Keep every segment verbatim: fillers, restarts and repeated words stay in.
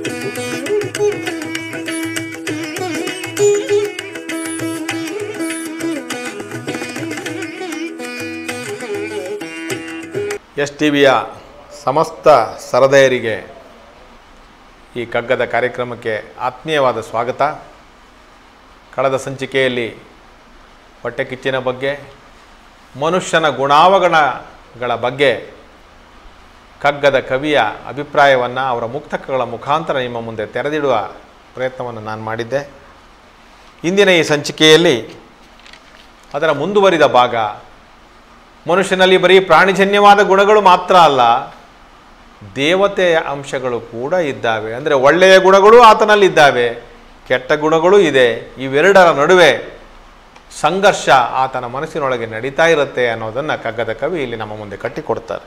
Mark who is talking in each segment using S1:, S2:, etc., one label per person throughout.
S1: S T ವಿಯ ಸಮಸ್ತ ಸರದಯರಿಗೆ ಈ ಕಗ್ಗದ ಕಾರ್ಯಕ್ರಮಕ್ಕೆ ಆತ್ಮೀಯವಾದ ಸ್ವಾಗತ. ಕಳೆದ ಸಂಚಿಕೆಯಲ್ಲಿ ಹೊಟ್ಟೆ ಕಿಚ್ಚಿನ ಬಗ್ಗೆ, ಮನುಷ್ಯನ ಗುಣಾವಗುಣಗಳ ಬಗ್ಗೆ ಕಗ್ಗದ ಕವಿಯ ಅಭಿಪ್ರಾಯವನ್ನು ಅವರ ಮುಕ್ತಕಗಳ ಮುಖಾಂತರ ನಿಮ್ಮ ಮುಂದೆ ತೆರೆದಿಡುವ ಪ್ರಯತ್ನವನ್ನು ನಾನು ಮಾಡಿದ್ದೆ. ಇಂದಿನ ಈ ಸಂಚಿಕೆಯಲ್ಲಿ ಅದರ ಮುಂದುವರಿದ ಭಾಗ, ಮನುಷ್ಯನಲ್ಲಿ ಬರೀ ಪ್ರಾಣಿಜನ್ಯವಾದ ಗುಣಗಳು ಮಾತ್ರ ಅಲ್ಲ, ದೇವತೆಯ ಅಂಶಗಳು ಕೂಡ ಇದ್ದಾವೆ. ಅಂದರೆ ಒಳ್ಳೆಯ ಗುಣಗಳು ಆತನಲ್ಲಿದ್ದಾವೆ, ಕೆಟ್ಟ ಗುಣಗಳು ಇದೆ. ಇವೆರಡರ ನಡುವೆ ಸಂಘರ್ಷ ಆತನ ಮನಸ್ಸಿನೊಳಗೆ ನಡೀತಾ ಇರುತ್ತೆ ಅನ್ನೋದನ್ನು ಕಗ್ಗದ ಕವಿ ಇಲ್ಲಿ ನಮ್ಮ ಮುಂದೆ ಕಟ್ಟಿಕೊಡ್ತಾರೆ.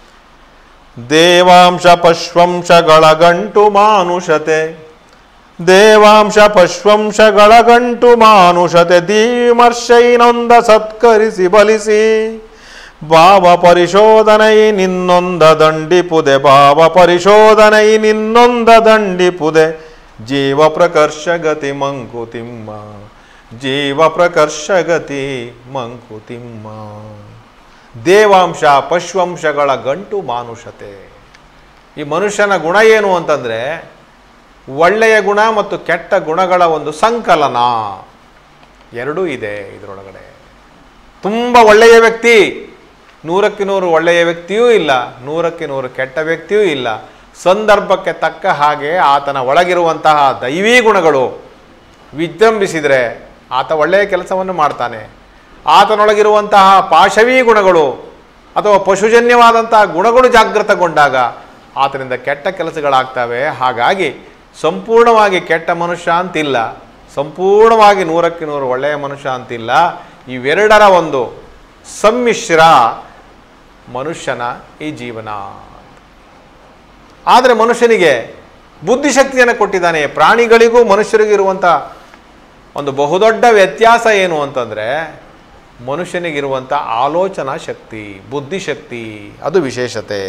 S1: ದೇವಾಂಶ ಪಶ್ವಂಶಗಳ ಗಂಟು ಮಾನುಷತೆ, ದೇವಾಂಶ ಪಶ್ವಂಶಗಳ ಗಂಟು ಮಾನುಷತೆ, ದಿವಿಮರ್ಶೈನೊಂದ ಸತ್ಕರಿಸಿ ಬಲಿಸಿ, ಭಾವ ಪರಿಶೋಧನೈ ನಿನ್ನೊಂದ ದಂಡಿಪುದೆ, ಭಾವ ಪರಿಶೋಧನೈ ನಿನ್ನೊಂದ ದಂಡಿಪುದೆ, ಜೀವ ಪ್ರಕರ್ಷಗತಿ ಮಂಕುತಿಮ್ಮ, ಜೀವ ಪ್ರಕರ್ಷಗತಿ ಮಂಕುತಿಮ್ಮ. ದೇವಾಂಶ ಪಶ್ವಂಶಗಳ ಗಂಟು ಮಾನುಷತೆ. ಈ ಮನುಷ್ಯನ ಗುಣ ಏನು ಅಂತಂದರೆ ಒಳ್ಳೆಯ ಗುಣ ಮತ್ತು ಕೆಟ್ಟ ಗುಣಗಳ ಒಂದು ಸಂಕಲನ ಎರಡೂ ಇದೆ ಇದರೊಳಗಡೆ. ತುಂಬ ಒಳ್ಳೆಯ ವ್ಯಕ್ತಿ, ನೂರಕ್ಕೆ ನೂರು ಒಳ್ಳೆಯ ವ್ಯಕ್ತಿಯೂ ಇಲ್ಲ, ನೂರಕ್ಕೆ ನೂರು ಕೆಟ್ಟ ವ್ಯಕ್ತಿಯೂ ಇಲ್ಲ. ಸಂದರ್ಭಕ್ಕೆ ತಕ್ಕ ಹಾಗೆ ಆತನ ಒಳಗಿರುವಂತಹ ದೈವೀ ಗುಣಗಳು ವಿಜೃಂಭಿಸಿದರೆ ಆತ ಒಳ್ಳೆಯ ಕೆಲಸವನ್ನು ಮಾಡ್ತಾನೆ. ಆತನೊಳಗಿರುವಂತಹ ಪಾಶವೀ ಗುಣಗಳು ಅಥವಾ ಪಶುಜನ್ಯವಾದಂತಹ ಗುಣಗಳು ಜಾಗೃತಗೊಂಡಾಗ ಆತನಿಂದ ಕೆಟ್ಟ ಕೆಲಸಗಳಾಗ್ತವೆ. ಹಾಗಾಗಿ ಸಂಪೂರ್ಣವಾಗಿ ಕೆಟ್ಟ ಮನುಷ್ಯ ಅಂತಿಲ್ಲ, ಸಂಪೂರ್ಣವಾಗಿ ನೂರಕ್ಕೆ ನೂರು ಒಳ್ಳೆಯ ಮನುಷ್ಯ ಅಂತಿಲ್ಲ. ಇವೆರಡರ ಒಂದು ಸಮ್ಮಿಶ್ರ ಮನುಷ್ಯನ ಈ ಜೀವನ. ಆದರೆ ಮನುಷ್ಯನಿಗೆ ಬುದ್ಧಿಶಕ್ತಿಯನ್ನು ಕೊಟ್ಟಿದ್ದಾನೆ. ಪ್ರಾಣಿಗಳಿಗೂ ಮನುಷ್ಯರಿಗೂ ಇರುವಂಥ ಒಂದು ಬಹುದೊಡ್ಡ ವ್ಯತ್ಯಾಸ ಏನು ಅಂತಂದರೆ ಮನುಷ್ಯನಿಗಿರುವಂಥ ಆಲೋಚನಾ ಶಕ್ತಿ, ಬುದ್ಧಿಶಕ್ತಿ, ಅದು ವಿಶೇಷತೆ.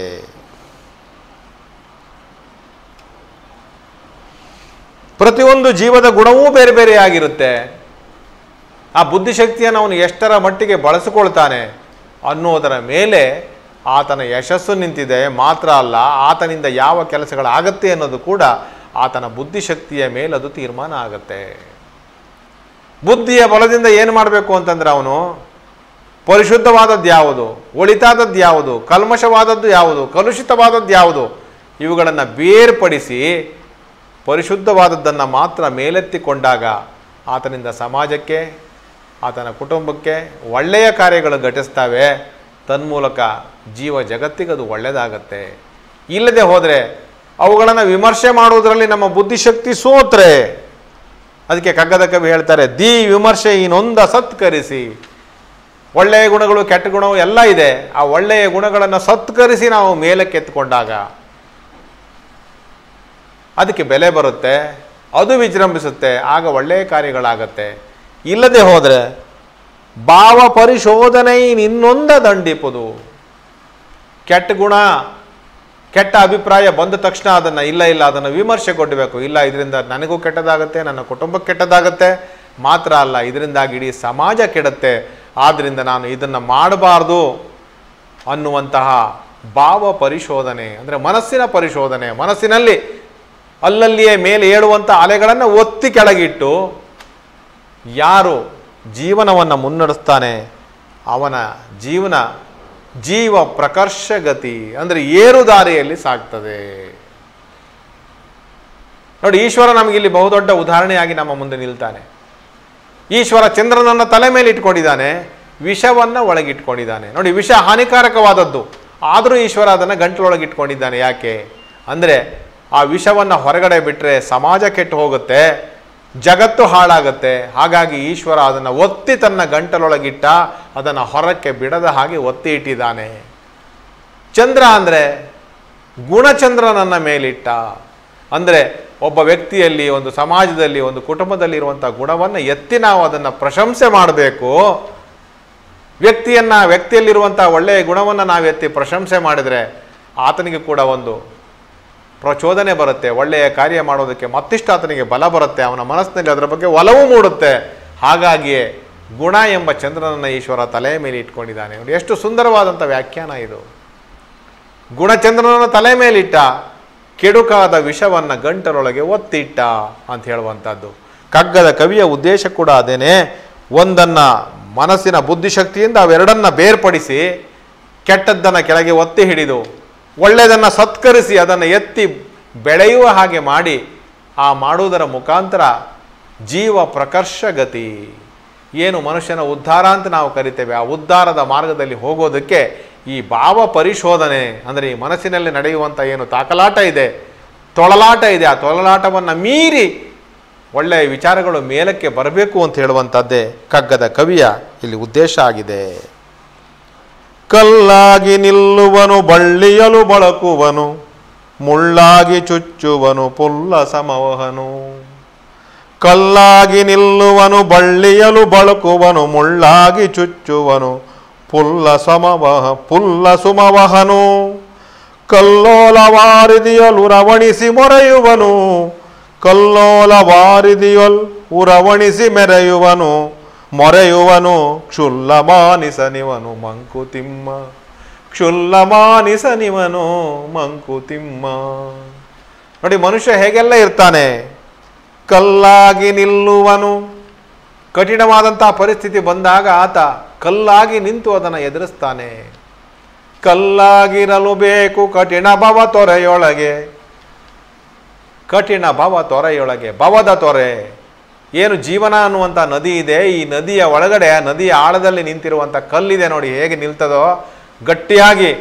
S1: ಪ್ರತಿಯೊಂದು ಜೀವದ ಗುಣವೂ ಬೇರೆ ಬೇರೆಯಾಗಿರುತ್ತೆ. ಆ ಬುದ್ಧಿಶಕ್ತಿಯನ್ನು ಅವನು ಎಷ್ಟರ ಮಟ್ಟಿಗೆ ಬಳಸಿಕೊಳ್ತಾನೆ ಅನ್ನೋದರ ಮೇಲೆ ಆತನ ಯಶಸ್ಸು ನಿಂತಿದೆ. ಮಾತ್ರ ಅಲ್ಲ, ಆತನಿಂದ ಯಾವ ಕೆಲಸಗಳಾಗತ್ತೆ ಅನ್ನೋದು ಕೂಡ ಆತನ ಬುದ್ಧಿಶಕ್ತಿಯ ಮೇಲೆ ಅದು ತೀರ್ಮಾನ ಆಗುತ್ತೆ. ಬುದ್ಧಿಯ ಬಲದಿಂದ ಏನು ಮಾಡಬೇಕು ಅಂತಂದರೆ ಅವನು ಪರಿಶುದ್ಧವಾದದ್ದು ಯಾವುದು, ಒಳಿತಾದದ್ದು ಯಾವುದು, ಕಲ್ಮಶವಾದದ್ದು ಯಾವುದು, ಕಲುಷಿತವಾದದ್ದು ಯಾವುದು, ಇವುಗಳನ್ನು ಬೇರ್ಪಡಿಸಿ ಪರಿಶುದ್ಧವಾದದ್ದನ್ನು ಮಾತ್ರ ಮೇಲೆತ್ತಿಕೊಂಡಾಗ ಆತನಿಂದ ಸಮಾಜಕ್ಕೆ, ಆತನ ಕುಟುಂಬಕ್ಕೆ ಒಳ್ಳೆಯ ಕಾರ್ಯಗಳು ಘಟಿಸ್ತವೆ. ತನ್ಮೂಲಕ ಜೀವ ಜಗತ್ತಿಗೆ ಅದು ಒಳ್ಳೆಯದಾಗತ್ತೆ. ಇಲ್ಲದೆ ಹೋದರೆ ಅವುಗಳನ್ನು ವಿಮರ್ಶೆ ಮಾಡುವುದರಲ್ಲಿ ನಮ್ಮ ಬುದ್ಧಿಶಕ್ತಿ ಸೋತ್ರೆ, ಅದಕ್ಕೆ ಕಗ್ಗದ ಕವಿ ಹೇಳ್ತಾರೆ, ದಿ ವಿಮರ್ಶೆ ಇನ್ನೊಂದ ಸತ್ಕರಿಸಿ. ಒಳ್ಳೆಯ ಗುಣಗಳು ಕೆಟ್ಟ ಗುಣವು ಎಲ್ಲ ಇದೆ. ಆ ಒಳ್ಳೆಯ ಗುಣಗಳನ್ನು ಸತ್ಕರಿಸಿ ನಾವು ಮೇಲಕ್ಕೆತ್ಕೊಂಡಾಗ ಅದಕ್ಕೆ ಬೆಲೆ ಬರುತ್ತೆ, ಅದು ವಿಜೃಂಭಿಸುತ್ತೆ, ಆಗ ಒಳ್ಳೆಯ ಕಾರ್ಯಗಳಾಗತ್ತೆ. ಇಲ್ಲದೆ ಹೋದರೆ ಭಾವ ಪರಿಶೋಧನೆ ಇನ್ನೊಂದ ದಂಡಿಪುದು. ಕೆಟ್ಟ ಗುಣ, ಕೆಟ್ಟ ಅಭಿಪ್ರಾಯ ಬಂದ ತಕ್ಷಣ ಅದನ್ನು ಇಲ್ಲ ಇಲ್ಲ ಅದನ್ನು ವಿಮರ್ಶೆ ಕೊಡಬೇಕು. ಇಲ್ಲ, ಇದರಿಂದ ನನಗೂ ಕೆಟ್ಟದಾಗತ್ತೆ, ನನ್ನ ಕುಟುಂಬಕ್ಕೆ ಕೆಟ್ಟದಾಗತ್ತೆ, ಮಾತ್ರ ಅಲ್ಲ ಇದರಿಂದಾಗಿ ಇಡೀ ಸಮಾಜ ಕೆಡುತ್ತೆ. ಆದ್ದರಿಂದ ನಾನು ಇದನ್ನು ಮಾಡಬಾರ್ದು ಅನ್ನುವಂತಹ ಭಾವ ಪರಿಶೋಧನೆ, ಅಂದರೆ ಮನಸ್ಸಿನ ಪರಿಶೋಧನೆ, ಮನಸ್ಸಿನಲ್ಲಿ ಅಲ್ಲಲ್ಲಿಯೇ ಮೇಲೆ ಏಳುವಂಥ ಅಲೆಗಳನ್ನು ಒತ್ತಿ ಕೆಳಗಿಟ್ಟು ಯಾರು ಜೀವನವನ್ನು ಮುನ್ನಡೆಸ್ತಾನೆ ಅವನ ಜೀವನ ಜೀವ ಪ್ರಕರ್ಷಗತಿ, ಅಂದರೆ ಏರುದಾರಿಯಲ್ಲಿ ಸಾಗ್ತದೆ. ನೋಡಿ, ಈಶ್ವರ ನಮಗಿಲ್ಲಿ ಬಹುದೊಡ್ಡ ಉದಾಹರಣೆಯಾಗಿ ನಮ್ಮ ಮುಂದೆ ನಿಲ್ತಾನೆ. ಈಶ್ವರ ಚಂದ್ರನನ್ನು ತಲೆ ಮೇಲೆ ಇಟ್ಕೊಂಡಿದ್ದಾನೆ, ವಿಷವನ್ನು ಒಳಗಿಟ್ಕೊಂಡಿದ್ದಾನೆ. ನೋಡಿ, ವಿಷ ಹಾನಿಕಾರಕವಾದದ್ದು, ಆದರೂ ಈಶ್ವರ ಅದನ್ನು ಗಂಟಲೊಳಗೆ ಇಟ್ಕೊಂಡಿದ್ದಾನೆ. ಯಾಕೆ ಅಂದರೆ ಆ ವಿಷವನ್ನು ಹೊರಗಡೆ ಬಿಟ್ಟರೆ ಸಮಾಜ ಕೆಟ್ಟು ಹೋಗುತ್ತೆ, ಜಗತ್ತು ಹಾಳಾಗುತ್ತೆ. ಹಾಗಾಗಿ ಈಶ್ವರ ಅದನ್ನು ಒತ್ತಿ ತನ್ನ ಗಂಟಲೊಳಗಿಟ್ಟ, ಅದನ್ನು ಹೊರಕ್ಕೆ ಬಿಡದ ಹಾಗೆ ಒತ್ತಿ ಇಟ್ಟಿದ್ದಾನೆ. ಚಂದ್ರ ಅಂದರೆ ಗುಣಚಂದ್ರನನ್ನ ಮೇಲಿಟ್ಟ. ಅಂದರೆ ಒಬ್ಬ ವ್ಯಕ್ತಿಯಲ್ಲಿ, ಒಂದು ಸಮಾಜದಲ್ಲಿ, ಒಂದು ಕುಟುಂಬದಲ್ಲಿ ಇರುವಂಥ ಗುಣವನ್ನು ಎತ್ತಿ ನಾವು ಅದನ್ನು ಪ್ರಶಂಸೆ ಮಾಡಬೇಕು. ವ್ಯಕ್ತಿಯನ್ನು, ವ್ಯಕ್ತಿಯಲ್ಲಿರುವಂಥ ಒಳ್ಳೆಯ ಗುಣವನ್ನು ನಾವು ಎತ್ತಿ ಪ್ರಶಂಸೆ ಮಾಡಿದರೆ ಆತನಿಗೆ ಕೂಡ ಒಂದು ಪ್ರಚೋದನೆ ಬರುತ್ತೆ, ಒಳ್ಳೆಯ ಕಾರ್ಯ ಮಾಡೋದಕ್ಕೆ ಮತ್ತಿಷ್ಟು ಆತನಿಗೆ ಬಲ ಬರುತ್ತೆ, ಅವನ ಮನಸ್ಸಿನಲ್ಲಿ ಅದರ ಬಗ್ಗೆ ಒಲವು ಮೂಡುತ್ತೆ. ಹಾಗಾಗಿಯೇ ಗುಣ ಎಂಬ ಚಂದ್ರನನ್ನು ಈಶ್ವರ ತಲೆಯ ಮೇಲೆ ಇಟ್ಕೊಂಡಿದ್ದಾನೆ. ಎಷ್ಟು ಸುಂದರವಾದಂಥ ವ್ಯಾಖ್ಯಾನ ಇದು. ಗುಣಚಂದ್ರನನ್ನು ತಲೆ ಮೇಲಿಟ್ಟ, ಕೆಡುಕಾದ ವಿಷವನ್ನು ಗಂಟಲೊಳಗೆ ಒತ್ತಿಟ್ಟ ಅಂತ ಹೇಳುವಂಥದ್ದು. ಕಗ್ಗದ ಕವಿಯ ಉದ್ದೇಶ ಕೂಡ ಅದೇನೆ. ಒಂದನ್ನು ಮನಸ್ಸಿನ ಬುದ್ಧಿಶಕ್ತಿಯಿಂದ ಅವೆರಡನ್ನ ಬೇರ್ಪಡಿಸಿ ಕೆಟ್ಟದ್ದನ್ನು ಕೆಳಗೆ ಒತ್ತಿ ಹಿಡಿದು ಒಳ್ಳೆಯದನ್ನು ಸತ್ಕರಿಸಿ ಅದನ್ನು ಎತ್ತಿ ಬೆಳೆಯುವ ಹಾಗೆ ಮಾಡಿ ಆ ಮಾಡುವುದರ ಮುಖಾಂತರ ಜೀವ ಪ್ರಕರ್ಷಗತಿ, ಏನು ಮನುಷ್ಯನ ಉದ್ಧಾರ ಅಂತ ನಾವು ಕರಿತೇವೆ, ಆ ಉದ್ಧಾರದ ಮಾರ್ಗದಲ್ಲಿ ಹೋಗೋದಕ್ಕೆ ಈ ಭಾವ ಪರಿಶೋಧನೆ ಅಂದರೆ ಈ ಮನಸ್ಸಿನಲ್ಲಿ ನಡೆಯುವಂಥ ಏನು ತಾಕಲಾಟ ಇದೆ, ತೊಳಲಾಟ ಇದೆ, ಆ ತೊಳಲಾಟವನ್ನು ಮೀರಿ ಒಳ್ಳೆಯ ವಿಚಾರಗಳು ಮೇಲಕ್ಕೆ ಬರಬೇಕು ಅಂತ ಹೇಳುವಂಥದ್ದೇ ಕಗ್ಗದ ಕವಿಯ ಇಲ್ಲಿ ಉದ್ದೇಶ ಆಗಿದೆ. ಕಲ್ಲಾಗಿ ನಿಲ್ಲುವನು ಬಳ್ಳಿಯಲು ಬಳಕುವನು, ಮುಳ್ಳಾಗಿ ಚುಚ್ಚುವನು ಪುಲ್ಲ ಸಮವಹನು. ಕಲ್ಲಾಗಿ ನಿಲ್ಲುವನು ಬಳ್ಳಿಯಲು ಬಳಕುವನು, ಮುಳ್ಳಾಗಿ ಚುಚ್ಚುವನು ಪುಲ್ಲ ಸಮವಹ ಪುಲ್ಲ ಸುಮವಹನು. ಕಲ್ಲೋಲ ವಾರಿದಿಯಲು ರವಣಿಸಿ ಮೊರೆಯುವನು, ಕಲ್ಲೋಲ ವಾರಿದಿಯಲ್ ಉರವಣಿಸಿ ಮೆರೆಯುವನು, ಮೊರೆಯುವನು ಕ್ಷುಲ್ಲ ಮಾನಿಸನಿವನು ಮಂಕುತಿಮ್ಮ, ಕ್ಷುಲ್ಲ ಮಾನಿಸನಿವನು ಮಂಕುತಿಮ್ಮ. ನೋಡಿ ಮನುಷ್ಯ ಹೇಗೆಲ್ಲ ಇರ್ತಾನೆ. ಕಲ್ಲಾಗಿ ನಿಲ್ಲುವನು, ಕಠಿಣವಾದಂಥ ಪರಿಸ್ಥಿತಿ ಬಂದಾಗ ಆತ ಕಲ್ಲಾಗಿ ನಿಂತು ಅದನ್ನು ಎದುರಿಸ್ತಾನೆ. ಕಲ್ಲಾಗಿರಲು ಬೇಕು ಕಠಿಣ ಭವ ತೊರೆಯೊಳಗೆ, ಕಠಿಣ ಭವ ತೊರೆಯೊಳಗೆ, ಭವದ ತೊರೆ ಏನು ಜೀವನ ಅನ್ನುವಂಥ ನದಿ ಇದೆ, ಈ ನದಿಯ ಒಳಗಡೆ ನದಿಯ ಆಳದಲ್ಲಿ ನಿಂತಿರುವಂಥ ಕಲ್ಲಿದೆ ನೋಡಿ, ಹೇಗೆ ನಿಲ್ತದೋ ಗಟ್ಟಿಯಾಗಿ.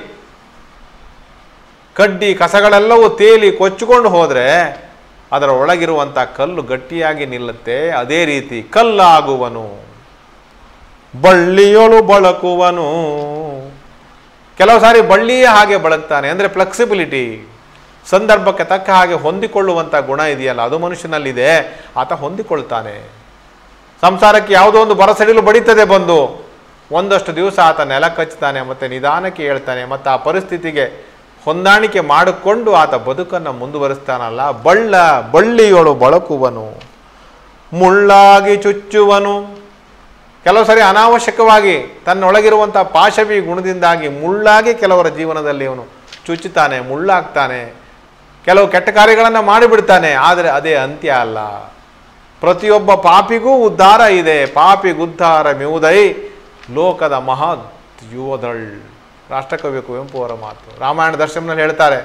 S1: ಕಡ್ಡಿ ಕಸಗಳೆಲ್ಲವೂ ತೇಲಿ ಕೊಚ್ಚಿಕೊಂಡು ಹೋದರೆ ಅದರ ಒಳಗಿರುವಂಥ ಕಲ್ಲು ಗಟ್ಟಿಯಾಗಿ ನಿಲ್ಲುತ್ತೆ. ಅದೇ ರೀತಿ ಕಲ್ಲಾಗುವನು, ಬಳ್ಳಿಯೊಳು ಬಳಕುವನು. ಕೆಲವು ಸಾರಿ ಬಳ್ಳಿಯೇ ಹಾಗೆ ಬಳಕ್ತಾನೆ, ಅಂದರೆ ಫ್ಲೆಕ್ಸಿಬಿಲಿಟಿ, ಸಂದರ್ಭಕ್ಕೆ ತಕ್ಕ ಹಾಗೆ ಹೊಂದಿಕೊಳ್ಳುವಂಥ ಗುಣ ಇದೆಯಲ್ಲ ಅದು ಮನುಷ್ಯನಲ್ಲಿದೆ. ಆತ ಹೊಂದಿಕೊಳ್ತಾನೆ. ಸಂಸಾರಕ್ಕೆ ಯಾವುದೋ ಒಂದು ಬರಸಡಿಲು ಬಡಿತದೆ ಬಂದು ಒಂದಷ್ಟು ದಿವಸ ಆತ ನೆಲ ಕಚ್ಚುತ್ತಾನೆ, ಮತ್ತು ನಿಧಾನಕ್ಕೆ ಹೇಳ್ತಾನೆ, ಮತ್ತು ಆ ಪರಿಸ್ಥಿತಿಗೆ ಹೊಂದಾಣಿಕೆ ಮಾಡಿಕೊಂಡು ಆತ ಬದುಕನ್ನು ಮುಂದುವರಿಸ್ತಾನಲ್ಲ. ಬಳ್ಳ ಬಳ್ಳಿಯೊಳು ಬಳಕುವನು, ಮುಳ್ಳಾಗಿ ಚುಚ್ಚುವನು. ಕೆಲವು ಸರಿ ಅನಾವಶ್ಯಕವಾಗಿ ತನ್ನೊಳಗಿರುವಂಥ ಪಾಶವಿ ಗುಣದಿಂದಾಗಿ ಮುಳ್ಳಾಗಿ ಕೆಲವರ ಜೀವನದಲ್ಲಿ ಅವನು ಚುಚ್ಚುತ್ತಾನೆ, ಮುಳ್ಳಾಗ್ತಾನೆ, ಕೆಲವು ಕೆಟ್ಟ ಕಾರ್ಯಗಳನ್ನು ಮಾಡಿಬಿಡ್ತಾನೆ. ಆದರೆ ಅದೇ ಅಂತ್ಯ ಅಲ್ಲ. ಪ್ರತಿಯೊಬ್ಬ ಪಾಪಿಗೂ ಉದ್ಧಾರ ಇದೆ. ಪಾಪಿಗುದ್ಧಾರ ಮಿವುದೈ ಲೋಕದ ಮಹದ್ ಯುವದಳ್. ರಾಷ್ಟ್ರಕವಿ ಕುವೆಂಪು ಅವರ ಮಾತು. ರಾಮಾಯಣ ದರ್ಶನದಲ್ಲಿ ಹೇಳ್ತಾರೆ,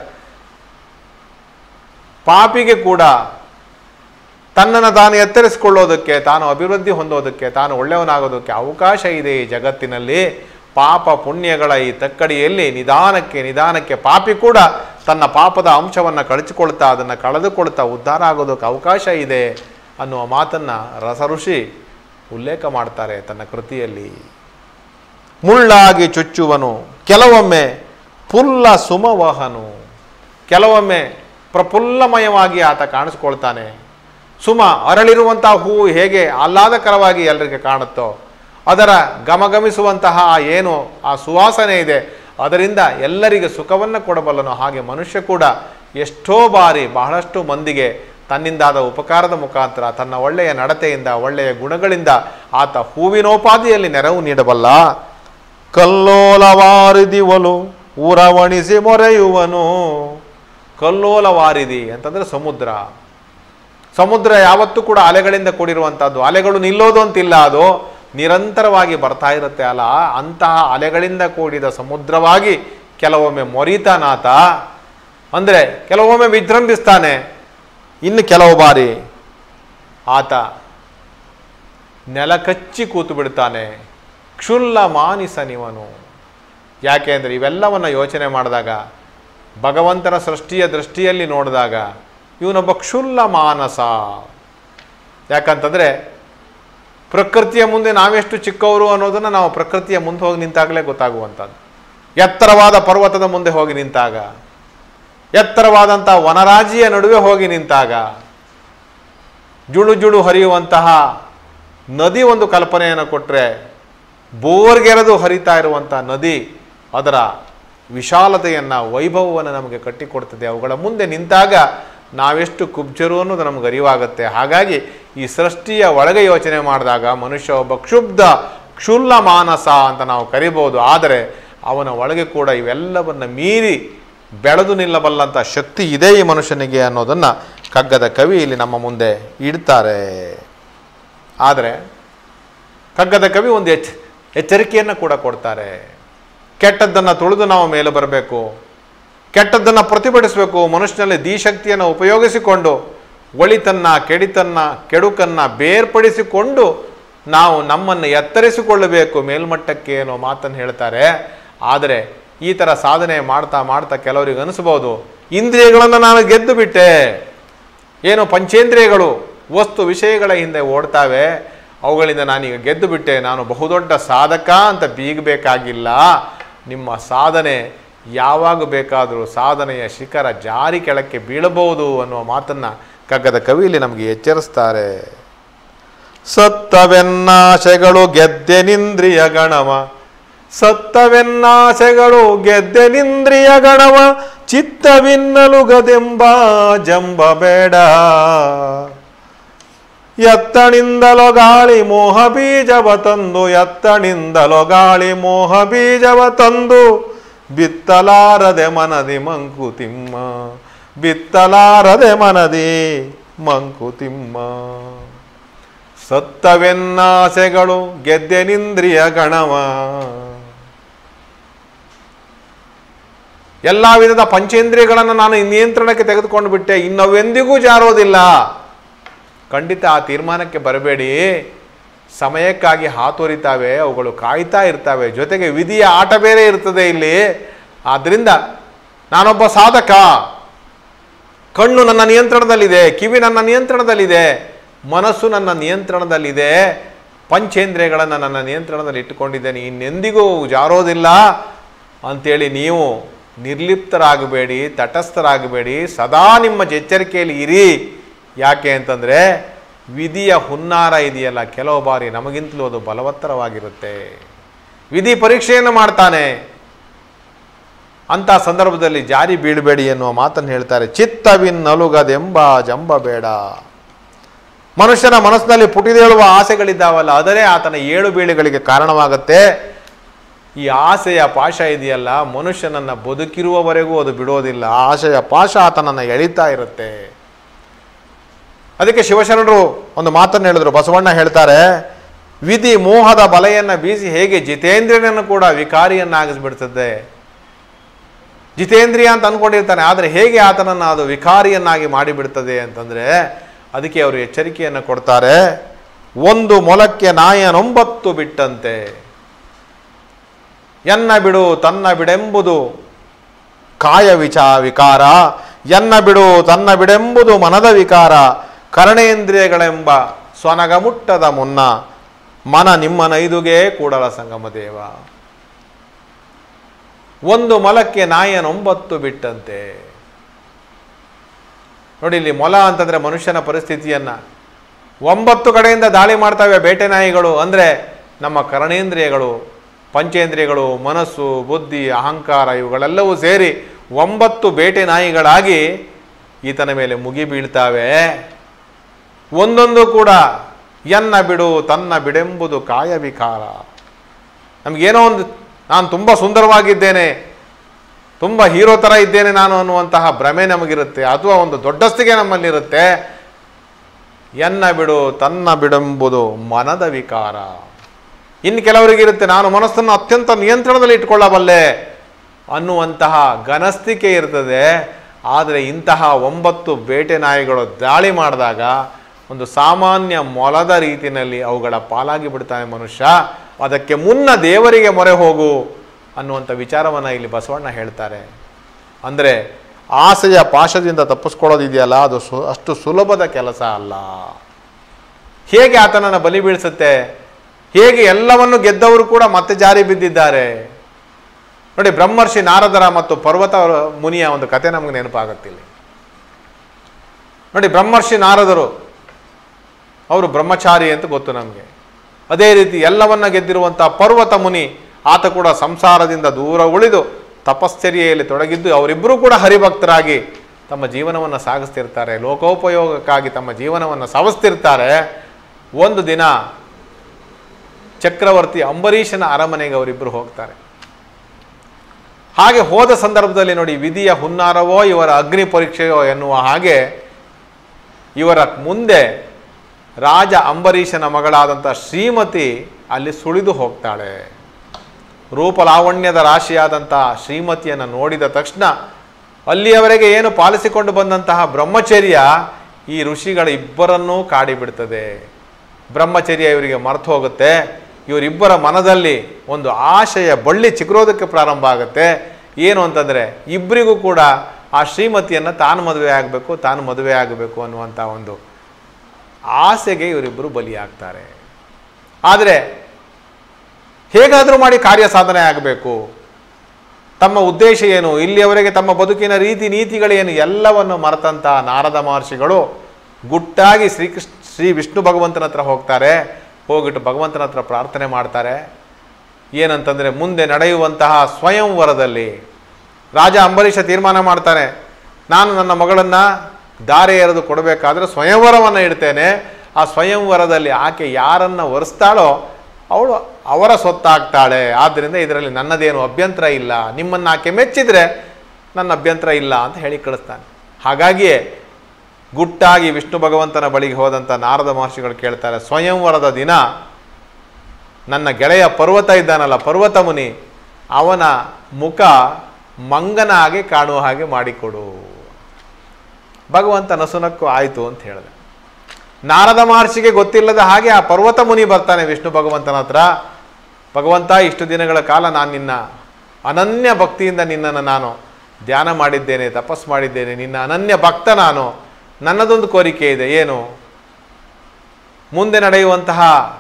S1: ಪಾಪಿಗೆ ಕೂಡ ತನ್ನನ್ನು ತಾನು ಎತ್ತರಿಸಿಕೊಳ್ಳೋದಕ್ಕೆ, ತಾನು ಅಭಿವೃದ್ಧಿ ಹೊಂದೋದಕ್ಕೆ, ತಾನು ಒಳ್ಳೆಯವನಾಗೋದಕ್ಕೆ ಅವಕಾಶ ಇದೆ ಈ ಜಗತ್ತಿನಲ್ಲಿ. ಪಾಪ ಪುಣ್ಯಗಳ ಈ ತಕ್ಕಡಿಯಲ್ಲಿ ನಿಧಾನಕ್ಕೆ ನಿಧಾನಕ್ಕೆ ಪಾಪಿ ಕೂಡ ತನ್ನ ಪಾಪದ ಅಂಶವನ್ನು ಕಳಚಿಕೊಳ್ತಾ ಅದನ್ನು ಕಳೆದುಕೊಳ್ತಾ ಉದ್ಧಾರ ಆಗೋದಕ್ಕೆ ಅವಕಾಶ ಇದೆ ಅನ್ನುವ ಮಾತನ್ನು ರಸಋಷಿ ಉಲ್ಲೇಖ ಮಾಡ್ತಾರೆ ತನ್ನ ಕೃತಿಯಲ್ಲಿ. ಮುಳ್ಳಾಗಿ ಚುಚ್ಚುವನು, ಕೆಲವೊಮ್ಮೆ ಪುಲ್ಲ ಸುಮವಹನು, ಕೆಲವೊಮ್ಮೆ ಪ್ರಫುಲ್ಲಮಯವಾಗಿ ಆತ ಕಾಣಿಸ್ಕೊಳ್ತಾನೆ. ಸುಮ ಅರಳಿರುವಂತಹ ಹೂವು ಹೇಗೆ ಆಹ್ಲಾದಕರವಾಗಿ ಎಲ್ಲರಿಗೆ ಕಾಣುತ್ತೋ, ಅದರ ಗಮಗಮಿಸುವಂತಹ ಏನು ಆ ಸುವಾಸನೆ ಇದೆ ಅದರಿಂದ ಎಲ್ಲರಿಗೆ ಸುಖವನ್ನು ಕೊಡಬಲ್ಲನು. ಹಾಗೆ ಮನುಷ್ಯ ಕೂಡ ಎಷ್ಟೋ ಬಾರಿ ಬಹಳಷ್ಟು ಮಂದಿಗೆ ತನ್ನಿಂದಾದ ಉಪಕಾರದ ಮುಖಾಂತರ ತನ್ನ ಒಳ್ಳೆಯ ನಡತೆಯಿಂದ ಒಳ್ಳೆಯ ಗುಣಗಳಿಂದ ಆತ ಹೂವಿನೋಪಾದಿಯಲ್ಲಿ ನೆರವು ನೀಡಬಲ್ಲ. ಕಲ್ಲೋಲವಾರಿದಿ ಒಲು ಉರವಣಿಸಿ ಮೊರೆಯುವನು. ಕಲ್ಲೋಲವಾರಿದಿ ಅಂತಂದರೆ ಸಮುದ್ರ. ಸಮುದ್ರ ಯಾವತ್ತೂ ಕೂಡ ಅಲೆಗಳಿಂದ ಕೂಡಿರುವಂಥದ್ದು. ಅಲೆಗಳು ನಿಲ್ಲೋದು ಅಂತಿಲ್ಲ, ಅದು ನಿರಂತರವಾಗಿ ಬರ್ತಾ ಇರುತ್ತೆ ಅಲ್ಲ. ಅಂತಹ ಅಲೆಗಳಿಂದ ಕೂಡಿದ ಸಮುದ್ರವಾಗಿ ಕೆಲವೊಮ್ಮೆ ಮೊರಿತಾನಾತ, ಅಂದರೆ ಕೆಲವೊಮ್ಮೆ ವಿಜೃಂಭಿಸ್ತಾನೆ, ಇನ್ನು ಕೆಲವು ಬಾರಿ ಆತ ನೆಲಕಚ್ಚಿ ಕೂತು ಬಿಡ್ತಾನೆ. ಕ್ಷುಲ್ಲ ಮಾನಿಸನಿವನು. ಯಾಕೆ ಅಂದರೆ ಇವೆಲ್ಲವನ್ನು ಯೋಚನೆ ಮಾಡಿದಾಗ, ಭಗವಂತನ ಸೃಷ್ಟಿಯ ದೃಷ್ಟಿಯಲ್ಲಿ ನೋಡಿದಾಗ ಇವನೊಬ್ಬ ಕ್ಷುಲ್ಲ ಮಾನಸ. ಯಾಕಂತಂದರೆ ಪ್ರಕೃತಿಯ ಮುಂದೆ ನಾವೆಷ್ಟು ಚಿಕ್ಕವರು ಅನ್ನೋದನ್ನು ನಾವು ಪ್ರಕೃತಿಯ ಮುಂದೆ ಹೋಗಿ ನಿಂತಾಗಲೇ ಗೊತ್ತಾಗುವಂಥದ್ದು. ಎತ್ತರವಾದ ಪರ್ವತದ ಮುಂದೆ ಹೋಗಿ ನಿಂತಾಗ, ಎತ್ತರವಾದಂಥ ವನರಾಜಿಯ ನಡುವೆ ಹೋಗಿ ನಿಂತಾಗ, ಜುಳು ಜುಳು ಹರಿಯುವಂತಹ ನದಿ ಒಂದು ಕಲ್ಪನೆಯನ್ನು ಕೊಟ್ಟರೆ, ಬೋರ್ಗೆರೆದು ಹರಿತಾ ಇರುವಂಥ ನದಿ ಅದರ ವಿಶಾಲತೆಯನ್ನು, ವೈಭವವನ್ನು ನಮಗೆ ಕಟ್ಟಿಕೊಡ್ತದೆ. ಅವುಗಳ ಮುಂದೆ ನಿಂತಾಗ ನಾವೆಷ್ಟು ಕುಬ್ಜರು ಅನ್ನೋದು ನಮಗೆ ಅರಿವಾಗುತ್ತೆ. ಹಾಗಾಗಿ ಈ ಸೃಷ್ಟಿಯ ಒಳಗೆ ಯೋಚನೆ ಮಾಡಿದಾಗ ಮನುಷ್ಯ ಒಬ್ಬ ಕ್ಷುಬ್ಧ ಕ್ಷುಲ್ಲ ಮಾನಸ ಅಂತ ನಾವು ಕರಿಬೋದು. ಆದರೆ ಅವನ ಒಳಗೆ ಕೂಡ ಇವೆಲ್ಲವನ್ನು ಮೀರಿ ಬೆಳೆದು ನಿಲ್ಲಬಲ್ಲಂಥ ಶಕ್ತಿ ಇದೆ ಈ ಮನುಷ್ಯನಿಗೆ ಅನ್ನೋದನ್ನು ಕಗ್ಗದ ಕವಿ ಇಲ್ಲಿ ನಮ್ಮ ಮುಂದೆ ಇಡ್ತಾರೆ. ಆದರೆ ಕಗ್ಗದ ಕವಿ ಒಂದು ಎಚ್ ಎಚ್ಚರಿಕೆಯನ್ನು ಕೂಡ ಕೊಡ್ತಾರೆ. ಕೆಟ್ಟದ್ದನ್ನು ತುಳಿದು ನಾವು ಮೇಲೆ ಬರಬೇಕು, ಕೆಟ್ಟದ್ದನ್ನು ಪ್ರತಿಭಟಿಸಬೇಕು. ಮನುಷ್ಯನಲ್ಲಿ ಧೀಶಕ್ತಿಯನ್ನು ಉಪಯೋಗಿಸಿಕೊಂಡು ಒಳಿತನ್ನು, ಕೆಡಿತನ್ನು, ಕೆಡುಕನ್ನು ಬೇರ್ಪಡಿಸಿಕೊಂಡು ನಾವು ನಮ್ಮನ್ನು ಎತ್ತರಿಸಿಕೊಳ್ಳಬೇಕು ಮೇಲ್ಮಟ್ಟಕ್ಕೆ ಅನ್ನೋ ಮಾತನ್ನು ಹೇಳ್ತಾರೆ. ಆದರೆ ಈ ಥರ ಸಾಧನೆ ಮಾಡ್ತಾ ಮಾಡ್ತಾ ಕೆಲವರಿಗೆ ಅನಿಸ್ಬೋದು, ಇಂದ್ರಿಯಗಳನ್ನು ನಾನು ಗೆದ್ದು ಬಿಟ್ಟೆ, ಏನು ಪಂಚೇಂದ್ರಿಯಗಳು ವಸ್ತು ವಿಷಯಗಳ ಹಿಂದೆ ಓಡ್ತಾವೆ, ಅವುಗಳಿಂದ ನಾನೀಗ ಗೆದ್ದು ಬಿಟ್ಟೆ, ನಾನು ಬಹುದೊಡ್ಡ ಸಾಧಕ ಅಂತ ಬೀಗಬೇಕಾಗಿಲ್ಲ. ನಿಮ್ಮ ಸಾಧನೆ ಯಾವಾಗ ಬೇಕಾದರೂ ಸಾಧನೆಯ ಶಿಖರ ಜಾರಿ ಕೆಳಕ್ಕೆ ಬೀಳಬಹುದು ಅನ್ನುವ ಮಾತನ್ನು ಕಗ್ಗದ ಕವಿಯಲ್ಲಿ ನಮಗೆ ಎಚ್ಚರಿಸ್ತಾರೆ. ಸತ್ತವೆನ್ನಾಶೆಗಳು ಗೆದ್ದೆನಿಂದ್ರಿಯ ಗಣವ, ಸತ್ತವೆನ್ನಾಸೆಗಳು ಗೆದ್ದೆನಿಂದ್ರಿಯ ಗಣವ, ಚಿತ್ತವಿನ್ನಲುಗದೆಂಬ ಜಂಬ ಬೇಡ. ಎತ್ತಣಿಂದಲೋ ಗಾಳಿ ಮೋಹ ಬೀಜವ ತಂದು, ಎತ್ತಣಿಂದಲೋ ಗಾಳಿ ಮೋಹ ಬೀಜವ ತಂದು, ಬಿತ್ತಲಾರದೆ ಮನದಿ ಮಂಕುತಿಮ್ಮ, ಬಿತ್ತಲಾರದೆ ಮನದಿ ಮಂಕುತಿಮ್ಮ. ಸತ್ತವೆನ್ನಾಸೆಗಳು ಗೆದ್ದೆನಿಂದ್ರಿಯ ಗಣವ. ಎಲ್ಲ ವಿಧದ ಪಂಚೇಂದ್ರಿಯಗಳನ್ನು ನಾನು ನಿಯಂತ್ರಣಕ್ಕೆ ತೆಗೆದುಕೊಂಡು ಬಿಟ್ಟೆ, ಇನ್ನವೆಂದಿಗೂ ಜಾರೋದಿಲ್ಲ. ಖಂಡಿತ ಆ ತೀರ್ಮಾನಕ್ಕೆ ಬರಬೇಡಿ. ಸಮಯಕ್ಕಾಗಿ ಹಾತೊರಿತಾವೆ, ಅವುಗಳು ಕಾಯ್ತಾ ಇರ್ತವೆ. ಜೊತೆಗೆ ವಿಧಿಯ ಆಟ ಬೇರೆ ಇರ್ತದೆ ಇಲ್ಲಿ. ಆದ್ದರಿಂದ ನಾನೊಬ್ಬ ಸಾಧಕ, ಕಣ್ಣು ನನ್ನ ನಿಯಂತ್ರಣದಲ್ಲಿದೆ, ಕಿವಿ ನನ್ನ ನಿಯಂತ್ರಣದಲ್ಲಿದೆ, ಮನಸ್ಸು ನನ್ನ ನಿಯಂತ್ರಣದಲ್ಲಿದೆ, ಪಂಚೇಂದ್ರಿಯಗಳನ್ನು ನನ್ನ ನಿಯಂತ್ರಣದಲ್ಲಿ ಇಟ್ಟುಕೊಂಡಿದ್ದೇನೆ, ಇನ್ನೆಂದಿಗೂ ಜಾರೋದಿಲ್ಲ ಅಂಥೇಳಿ ನೀವು ನಿರ್ಲಿಪ್ತರಾಗಬೇಡಿ, ತಟಸ್ಥರಾಗಬೇಡಿ, ಸದಾ ನಿಮ್ಮ ಎಚ್ಚರಿಕೆಯಲ್ಲಿ ಇರಿ. ಯಾಕೆ ಅಂತಂದರೆ ವಿಧಿಯ ಹುನ್ನಾರ ಇದೆಯಲ್ಲ, ಕೆಲವು ಬಾರಿ ನಮಗಿಂತಲೂ ಅದು ಬಲವತ್ತರವಾಗಿರುತ್ತೆ. ವಿಧಿ ಪರೀಕ್ಷೆಯನ್ನು ಮಾಡ್ತಾನೆ. ಅಂಥ ಸಂದರ್ಭದಲ್ಲಿ ಜಾರಿ ಬೀಳಬೇಡಿ ಎನ್ನುವ ಮಾತನ್ನು ಹೇಳ್ತಾರೆ. ಚಿತ್ತವಿನ್ನಲುಗದೆಂಬ ಜಂಬ ಬೇಡ. ಮನುಷ್ಯನ ಮನಸ್ಸಿನಲ್ಲಿ ಪುಟಿದೇಳುವ ಆಸೆಗಳಿದ್ದಾವಲ್ಲ, ಅದರೇ ಆತನ ಏಳು ಬೀಳುಗಳಿಗೆ ಕಾರಣವಾಗುತ್ತೆ. ಈ ಆಸೆಯ ಪಾಶ ಇದೆಯಲ್ಲ, ಮನುಷ್ಯನನ್ನು ಬದುಕಿರುವವರೆಗೂ ಅದು ಬಿಡೋದಿಲ್ಲ. ಆಸೆಯ ಪಾಶ ಆತನನ್ನು ಎಳಿತಾ ಇರುತ್ತೆ. ಅದಕ್ಕೆ ಶಿವಶರಣರು ಒಂದು ಮಾತನ್ನು ಹೇಳಿದ್ರು. ಬಸವಣ್ಣ ಹೇಳ್ತಾರೆ, ವಿಧಿ ಮೋಹದ ಬಲೆಯನ್ನು ಬೀಸಿ ಹೇಗೆ ಜಿತೇಂದ್ರಿಯನನ್ನು ಕೂಡ ವಿಕಾರಿಯನ್ನಾಗಿಸ್ಬಿಡ್ತದೆ. ಜಿತೇಂದ್ರಿಯ ಅಂತ ಅಂದ್ಕೊಂಡಿರ್ತಾನೆ, ಆದರೆ ಹೇಗೆ ಆತನನ್ನು ಅದು ವಿಕಾರಿಯನ್ನಾಗಿ ಮಾಡಿಬಿಡ್ತದೆ ಅಂತಂದರೆ ಅದಕ್ಕೆ ಅವರು ಎಚ್ಚರಿಕೆಯನ್ನು ಕೊಡ್ತಾರೆ. ಒಂದು ಮೊಲಕ್ಕೆ ನಾಯನೊಂಬತ್ತು ಬಿಟ್ಟಂತೆ, ಎನ್ನ ಬಿಡು ತನ್ನ ಬಿಡೆಂಬುದು ಕಾಯ ವಿಚಾ ವಿಕಾರ, ಎನ್ನ ಬಿಡು ತನ್ನ ಬಿಡೆಂಬುದು ಮನದ ವಿಕಾರ, ಕರ್ಣೇಂದ್ರಿಯಗಳೆಂಬ ಸ್ವನಗ ಮುಟ್ಟದ ಮುನ್ನ ಮನ ನಿಮ್ಮನೈದುಗೆ ಕೂಡಲ ಸಂಗಮ ದೇವ. ಒಂದು ಮೊಲಕ್ಕೆ ನಾಯನೊಂಬತ್ತು ಬಿಟ್ಟಂತೆ. ನೋಡಿ, ಇಲ್ಲಿ ಮೊಲ ಅಂತಂದರೆ ಮನುಷ್ಯನ ಪರಿಸ್ಥಿತಿಯನ್ನು ಒಂಬತ್ತು ಕಡೆಯಿಂದ ದಾಳಿ ಮಾಡ್ತವೆ ಬೇಟೆ ನಾಯಿಗಳು. ಅಂದರೆ ನಮ್ಮ ಕರ್ಣೇಂದ್ರಿಯಗಳು, ಪಂಚೇಂದ್ರಿಯಗಳು, ಮನಸ್ಸು, ಬುದ್ಧಿ, ಅಹಂಕಾರ ಇವುಗಳೆಲ್ಲವೂ ಸೇರಿ ಒಂಬತ್ತು ಬೇಟೆ ನಾಯಿಗಳಾಗಿ ಈತನ ಮೇಲೆ ಮುಗಿ ಬೀಳ್ತಾವೆ. ಒಂದೊಂದು ಕೂಡ ಎನ್ನ ಬಿಡು ತನ್ನ ಬಿಡೆಂಬುದು ಕಾಯ ವಿಕಾರ. ನಮಗೇನೋ ಒಂದು ನಾನು ತುಂಬ ಸುಂದರವಾಗಿದ್ದೇನೆ, ತುಂಬ ಹೀರೋ ಥರ ಇದ್ದೇನೆ ನಾನು ಅನ್ನುವಂತಹ ಭ್ರಮೆ ನಮಗಿರುತ್ತೆ. ಅಥವಾ ಒಂದು ದೊಡ್ಡಸ್ತಿಗೆ ನಮ್ಮಲ್ಲಿರುತ್ತೆ. ಎನ್ನ ಬಿಡು ತನ್ನ ಬಿಡೆಂಬುದು ಮನದ ವಿಕಾರ. ಇನ್ನು ಕೆಲವರಿಗಿರುತ್ತೆ, ನಾನು ಮನಸ್ಸನ್ನು ಅತ್ಯಂತ ನಿಯಂತ್ರಣದಲ್ಲಿ ಇಟ್ಕೊಳ್ಳಬಲ್ಲೆ ಅನ್ನುವಂತಹ ಘನಸ್ತಿಕೆ ಇರ್ತದೆ. ಆದರೆ ಇಂತಹ ಒಂಬತ್ತು ಬೇಟೆ ನಾಯಿಗಳು ದಾಳಿ ಮಾಡಿದಾಗ ಒಂದು ಸಾಮಾನ್ಯ ಮೊಲದ ರೀತಿಯಲ್ಲಿ ಅವುಗಳ ಪಾಲಾಗಿ ಬಿಡ್ತಾನೆ ಮನುಷ್ಯ. ಅದಕ್ಕೆ ಮುನ್ನ ದೇವರಿಗೆ ಮೊರೆ ಹೋಗು ಅನ್ನುವಂಥ ವಿಚಾರವನ್ನು ಇಲ್ಲಿ ಬಸವಣ್ಣ ಹೇಳ್ತಾರೆ. ಅಂದರೆ ಆಸೆಯ ಪಾಶದಿಂದ ತಪ್ಪಿಸ್ಕೊಳ್ಳೋದಿದೆಯಲ್ಲ, ಅದು ಸು ಅಷ್ಟು ಸುಲಭದ ಕೆಲಸ ಅಲ್ಲ. ಹೇಗೆ ಆತನನ್ನು ಬಲಿ ಬೀಳಿಸುತ್ತೆ, ಹೇಗೆ ಎಲ್ಲವನ್ನು ಗೆದ್ದವರು ಕೂಡ ಮತ್ತೆ ಜಾರಿ ಬಿದ್ದಿದ್ದಾರೆ. ನೋಡಿ, ಬ್ರಹ್ಮರ್ಷಿ ನಾರದರ ಮತ್ತು ಪರ್ವತ ಮುನಿಯ ಒಂದು ಕತೆ ನಮಗೆ ನೆನಪಾಗುತ್ತಿಲ್ಲ. ನೋಡಿ, ಬ್ರಹ್ಮರ್ಷಿ ನಾರದರು ಅವರು ಬ್ರಹ್ಮಚಾರಿ ಅಂತ ಗೊತ್ತು ನಮಗೆ. ಅದೇ ರೀತಿ ಎಲ್ಲವನ್ನ ಗೆದ್ದಿರುವಂಥ ಪರ್ವತ ಮುನಿ, ಆತ ಕೂಡ ಸಂಸಾರದಿಂದ ದೂರ ಉಳಿದು ತಪಶ್ಚರ್ಯೆಯಲ್ಲಿ ತೊಡಗಿದ್ದು ಅವರಿಬ್ಬರೂ ಕೂಡ ಹರಿಭಕ್ತರಾಗಿ ತಮ್ಮ ಜೀವನವನ್ನು ಸಾಗಿಸ್ತಿರ್ತಾರೆ, ಲೋಕೋಪಯೋಗಕ್ಕಾಗಿ ತಮ್ಮ ಜೀವನವನ್ನು ಸವಸ್ತಿರ್ತಾರೆ. ಒಂದು ದಿನ ಚಕ್ರವರ್ತಿ ಅಂಬರೀಷನ ಅರಮನೆಗೆ ಅವರಿಬ್ಬರು ಹೋಗ್ತಾರೆ. ಹಾಗೆ ಹೋದ ಸಂದರ್ಭದಲ್ಲಿ ನೋಡಿ, ವಿಧಿಯ ಹುನ್ನಾರವೋ ಇವರ ಅಗ್ನಿ ಪರೀಕ್ಷೆಯೋ ಎನ್ನುವ ಹಾಗೆ ಇವರ ಮುಂದೆ ರಾಜ ಅಂಬರೀಷನ ಮಗಳಾದಂಥ ಶ್ರೀಮತಿ ಅಲ್ಲಿ ಸುಳಿದು ಹೋಗ್ತಾಳೆ. ರೂಪಲಾವಣ್ಯದ ರಾಶಿಯಾದಂಥ ಶ್ರೀಮತಿಯನ್ನು ನೋಡಿದ ತಕ್ಷಣ ಅಲ್ಲಿಯವರೆಗೆ ಏನು ಪಾಲಿಸಿಕೊಂಡು ಬಂದಂತಹ ಬ್ರಹ್ಮಚರ್ಯ ಈ ಋಷಿಗಳ ಇಬ್ಬರನ್ನೂ ಕಾಡಿಬಿಡ್ತದೆ. ಬ್ರಹ್ಮಚರ್ಯ ಇವರಿಗೆ ಮರೆತು ಹೋಗುತ್ತೆ. ಇವರಿಬ್ಬರ ಮನದಲ್ಲಿ ಒಂದು ಆಶಯ ಬಳ್ಳಿ ಚಿಗುರೋದಕ್ಕೆ ಪ್ರಾರಂಭ ಆಗುತ್ತೆ. ಏನು ಅಂತಂದರೆ ಇಬ್ಬರಿಗೂ ಕೂಡ ಆ ಶ್ರೀಮತಿಯನ್ನು ತಾನು ಮದುವೆ ಆಗಬೇಕು ತಾನು ಮದುವೆ ಆಗಬೇಕು ಅನ್ನುವಂಥ ಒಂದು ಆಸೆಗೆ ಇವರಿಬ್ಬರು ಬಲಿಯಾಗ್ತಾರೆ. ಆದರೆ ಹೇಗಾದರೂ ಮಾಡಿ ಕಾರ್ಯ ಸಾಧನೆ ಆಗಬೇಕು. ತಮ್ಮ ಉದ್ದೇಶ ಏನು, ಇಲ್ಲಿಯವರೆಗೆ ತಮ್ಮ ಬದುಕಿನ ರೀತಿ ನೀತಿಗಳೇನು ಎಲ್ಲವನ್ನು ಮರೆತಂಥ ನಾರದ ಮಹರ್ಷಿಗಳು ಗುಟ್ಟಾಗಿ ಶ್ರೀಕೃಷ್ಣ ಶ್ರೀ ವಿಷ್ಣು ಭಗವಂತನ ಹತ್ರ ಹೋಗ್ತಾರೆ. ಹೋಗಿಟ್ಟು ಭಗವಂತನ ಹತ್ರ ಪ್ರಾರ್ಥನೆ ಮಾಡ್ತಾರೆ. ಏನಂತಂದರೆ ಮುಂದೆ ನಡೆಯುವಂತಹ ಸ್ವಯಂವರದಲ್ಲಿ ರಾಜ ಅಂಬರೀಷ ತೀರ್ಮಾನ ಮಾಡ್ತಾನೆ, ನಾನು ನನ್ನ ಮಗಳನ್ನು ದಾರೆ ಎರೆದು ಕೊಡಬೇಕಾದ್ರೆ ಸ್ವಯಂವರವನ್ನು ಇಡ್ತೇನೆ. ಆ ಸ್ವಯಂವರದಲ್ಲಿ ಆಕೆ ಯಾರನ್ನು ವರಿಸ್ತಾಳೋ ಅವಳು ಅವರ ಸೊತ್ತಾಗ್ತಾಳೆ. ಆದ್ದರಿಂದ ಇದರಲ್ಲಿ ನನ್ನದೇನು ಅಭ್ಯಂತರ ಇಲ್ಲ, ನಿಮ್ಮನ್ನು ಆಕೆ ಮೆಚ್ಚಿದರೆ ನನ್ನ ಅಭ್ಯಂತರ ಇಲ್ಲ ಅಂತ ಹೇಳಿ ಕಳಿಸ್ತಾನೆ. ಹಾಗಾಗಿಯೇ ಗುಟ್ಟಾಗಿ ವಿಷ್ಣು ಭಗವಂತನ ಬಳಿಗೆ ಹೋದಂಥ ನಾರದ ಮಹರ್ಷಿಗಳು ಕೇಳ್ತಾರೆ, ಸ್ವಯಂವರದ ದಿನ ನನ್ನ ಗೆಳೆಯ ಪರ್ವತ ಇದ್ದಾನಲ್ಲ, ಪರ್ವತ ಮುನಿ, ಅವನ ಮುಖ ಮಂಗನ ಹಾಗೆ ಕಾಣುವ ಹಾಗೆ ಮಾಡಿಕೊಡು. ಭಗವಂತ ನಸುನಕ್ಕು ಆಯಿತು ಅಂತ ಹೇಳಿದೆ. ನಾರದ ಮಹರ್ಷಿಗೆ ಗೊತ್ತಿಲ್ಲದ ಹಾಗೆ ಆ ಪರ್ವತ ಮುನಿ ಬರ್ತಾನೆ ವಿಷ್ಣು ಭಗವಂತನ ಹತ್ರ. ಭಗವಂತ, ಇಷ್ಟು ದಿನಗಳ ಕಾಲ ನಾನು ನಿನ್ನ ಅನನ್ಯ ಭಕ್ತಿಯಿಂದ ನಿನ್ನನ್ನು ನಾನು ಧ್ಯಾನ ಮಾಡಿದ್ದೇನೆ, ತಪಸ್ ಮಾಡಿದ್ದೇನೆ, ನಿನ್ನ ಅನನ್ಯ ಭಕ್ತ ನಾನು. ನನ್ನದೊಂದು ಕೋರಿಕೆ ಇದೆ. ಏನು? ಮುಂದೆ ನಡೆಯುವಂತಹ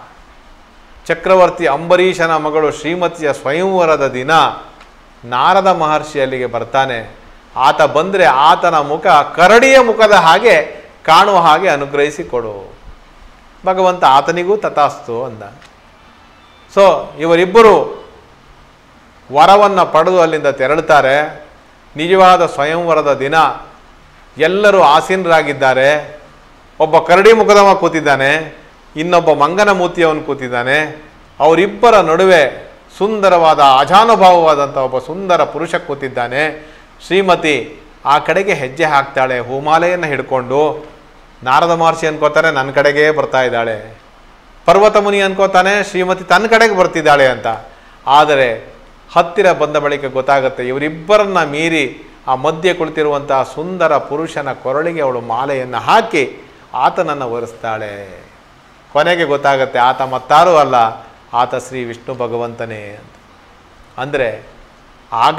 S1: ಚಕ್ರವರ್ತಿ ಅಂಬರೀಷನ ಮಗಳು ಶ್ರೀಮತಿಯ ಸ್ವಯಂವರದ ದಿನ ನಾರದ ಮಹರ್ಷಿ ಅಲ್ಲಿಗೆ ಬರ್ತಾನೆ. ಆತ ಬಂದರೆ ಆತನ ಮುಖ ಕರಡಿಯ ಮುಖದ ಹಾಗೆ ಕಾಣುವ ಹಾಗೆ ಅನುಗ್ರಹಿಸಿಕೊಡು. ಭಗವಂತ ಆತನಿಗೂ ತಥಾಸ್ತು ಅಂದ. ಸೊ ಇವರಿಬ್ಬರು ವರವನ್ನು ಪಡೆದು ಅಲ್ಲಿಂದ ತೆರಳುತ್ತಾರೆ. ನಿಜವಾದ ಸ್ವಯಂವರದ ದಿನ ಎಲ್ಲರೂ ಆಸೀನರಾಗಿದ್ದಾರೆ. ಒಬ್ಬ ಕರಡಿ ಮುಖದವ ಕೂತಿದ್ದಾನೆ, ಇನ್ನೊಬ್ಬ ಮಂಗನ ಮೂತಿಯವನು ಕೂತಿದ್ದಾನೆ. ಅವರಿಬ್ಬರ ನಡುವೆ ಸುಂದರವಾದ ಅಜಾನುಭಾವವಾದಂಥ ಒಬ್ಬ ಸುಂದರ ಪುರುಷ ಕೂತಿದ್ದಾನೆ. ಶ್ರೀಮತಿ ಆ ಕಡೆಗೆ ಹೆಜ್ಜೆ ಹಾಕ್ತಾಳೆ ಹೂಮಾಲೆಯನ್ನು ಹಿಡ್ಕೊಂಡು. ನಾರದ ಮಹರ್ಷಿ ಅನ್ಕೋತಾರೆ ನನ್ನ ಕಡೆಗೇ ಬರ್ತಾ ಇದ್ದಾಳೆ. ಪರ್ವತ ಮುನಿ ಅನ್ಕೋತಾನೆ ಶ್ರೀಮತಿ ತನ್ನ ಕಡೆಗೆ ಬರ್ತಿದ್ದಾಳೆ ಅಂತ. ಆದರೆ ಹತ್ತಿರ ಬಂದ ಬಳಿಕ ಗೊತ್ತಾಗುತ್ತೆ ಇವರಿಬ್ಬರನ್ನ ಮೀರಿ ಆ ಮಧ್ಯೆ ಕುಳಿತಿರುವಂತಹ ಸುಂದರ ಪುರುಷನ ಕೊರಳಿಗೆ ಅವಳು ಮಾಲೆಯನ್ನು ಹಾಕಿ ಆತನನ್ನು ವರಿಸ್ತಾಳೆ. ಕೊನೆಗೆ ಗೊತ್ತಾಗುತ್ತೆ ಆತ ಮತ್ತಾರೂ ಅಲ್ಲ, ಆತ ಶ್ರೀ ವಿಷ್ಣು ಭಗವಂತನೇ ಅಂತ. ಅಂದರೆ ಆಗ